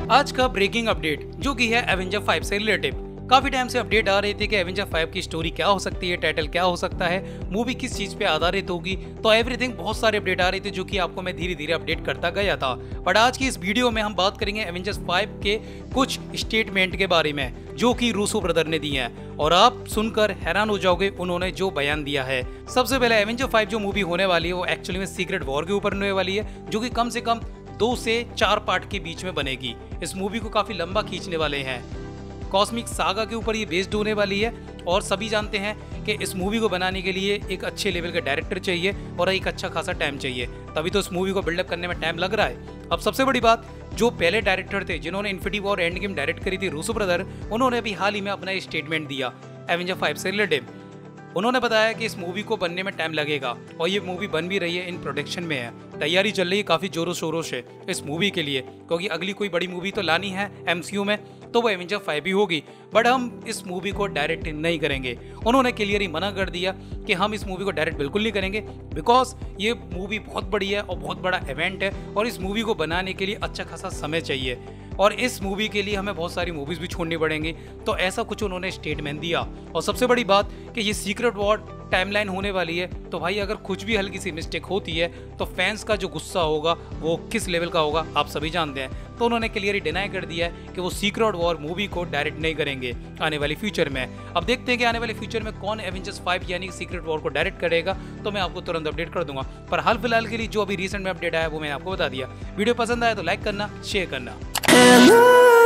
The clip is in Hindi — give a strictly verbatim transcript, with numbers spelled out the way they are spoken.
आज का ब्रेकिंग अपडेट जो कि है एवेंजर फाइव से रिलेटिव। काफी टाइम से अपडेट आ रही थी कि एवेंजर फाइव की स्टोरी क्या हो सकती है, टाइटल क्या हो सकता है, मूवी किस चीज पे आधारित होगी, तो एवरीथिंग बहुत सारे अपडेट आ रही थी जो कि आपको मैं धीरे धीरे अपडेट करता गया था। बट आज की इस वीडियो में हम बात करेंगे एवेंजर्स फाइव के कुछ स्टेटमेंट के बारे में जो कि रूसो ब्रदर ने दिए हैं और आप सुनकर हैरान हो जाओगे उन्होंने जो बयान दिया है। सबसे पहले एवेंजर फाइव जो मूवी होने वाली है वो एक्चुअली में सीक्रेट वॉर के ऊपर होने वाली है, जो कि कम से कम दो से चार पार्ट के बीच में बनेगी। इस मूवी को काफी लंबा खींचने वाले हैं, कॉस्मिक सागा के ऊपर ये बेस्ड होने वाली है और सभी जानते हैं कि इस मूवी को बनाने के लिए एक अच्छे लेवल का डायरेक्टर चाहिए और एक अच्छा खासा टाइम चाहिए, तभी तो इस मूवी को बिल्डअप करने में टाइम लग रहा है। अब सबसे बड़ी बात, जो पहले डायरेक्टर थे जिन्होंने Infinity War Endgame direct करी थी, रूसो ब्रदर, उन्होंने अभी हाल ही में अपना स्टेटमेंट दिया एवेंजर फाइव से रिलेटेड। उन्होंने बताया कि इस मूवी को बनने में टाइम लगेगा और ये मूवी बन भी रही है, इन प्रोडक्शन में है, तैयारी चल रही है काफी जोरों शोरों से इस मूवी के लिए, क्योंकि अगली कोई बड़ी मूवी तो लानी है एमसीयू में, तो वो एवेंजर फाइव ही होगी। बट हम इस मूवी को डायरेक्ट नहीं करेंगे। उन्होंने क्लियर ही मना कर दिया कि हम इस मूवी को डायरेक्ट बिल्कुल नहीं करेंगे, बिकॉज ये मूवी बहुत बड़ी है और बहुत बड़ा इवेंट है और इस मूवी को बनाने के लिए अच्छा खासा समय चाहिए और इस मूवी के लिए हमें बहुत सारी मूवीज भी छोड़नी पड़ेंगी। तो ऐसा कुछ उन्होंने स्टेटमेंट दिया। और सबसे बड़ी बात कि ये सीक्रेट वॉर टाइमलाइन होने वाली है, तो भाई अगर कुछ भी हल्की सी मिस्टेक होती है तो फैंस का जो गुस्सा होगा वो किस लेवल का होगा आप सभी जानते हैं। तो उन्होंने क्लियरली डिनाई कर दिया है कि वो सीक्रेट वॉर मूवी को डायरेक्ट नहीं करेंगे आने वाली फ्यूचर में। अब देखते हैं कि आने वाले फ्यूचर में कौन एवेंजर्स फाइव यानी कि सीक्रेट वॉर को डायरेक्ट करेगा, तो मैं आपको तुरंत अपडेट कर दूंगा। पर हाल फिलहाल के लिए जो अभी रिसेंट में अपडेट आया वो मैंने आपको बता दिया। वीडियो पसंद आया तो लाइक करना, शेयर करना।